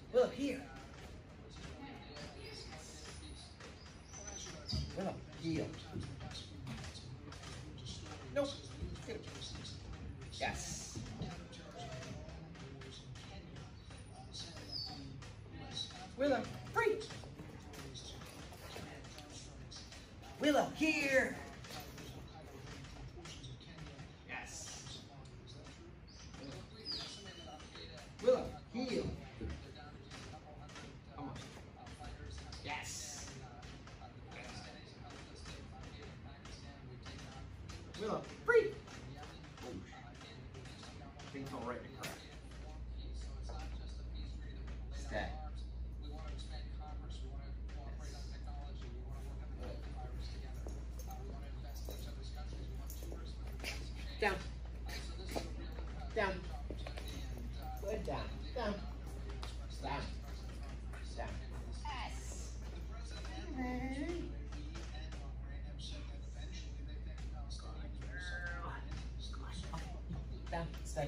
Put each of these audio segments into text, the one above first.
Willow, here. Willow, heel. Nope. Get it. Yes. Willow, free. Willow, here. Yes. Willow, heel. Come on. Yes. Willow, free. Things all right and correct. Stay. Down. Down. Good down. Down. Down. Down. Yes. Down. Stay.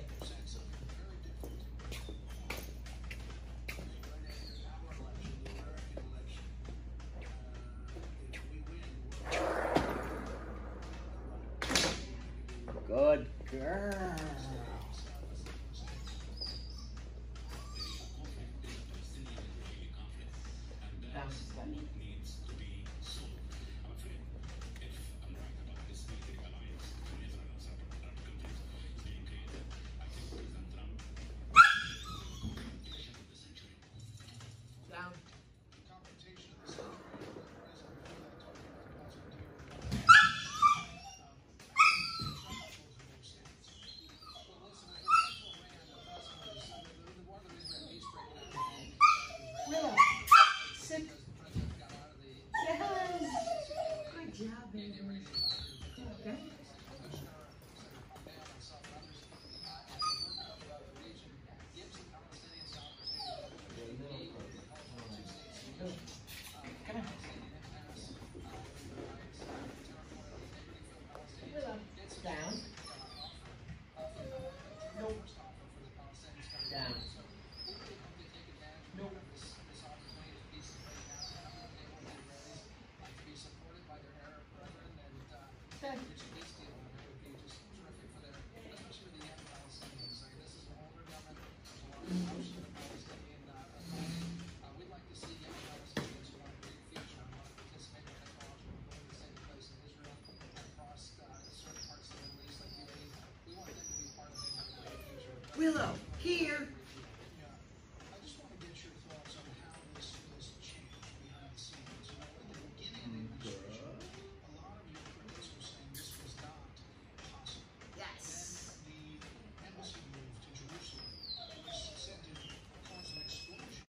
Good girl. Down, stay. Down. Willow, sit. Yes. Good job, baby. Okay. Come on. Willow, down. Nope. Down. Nope. Okay. Willow, here.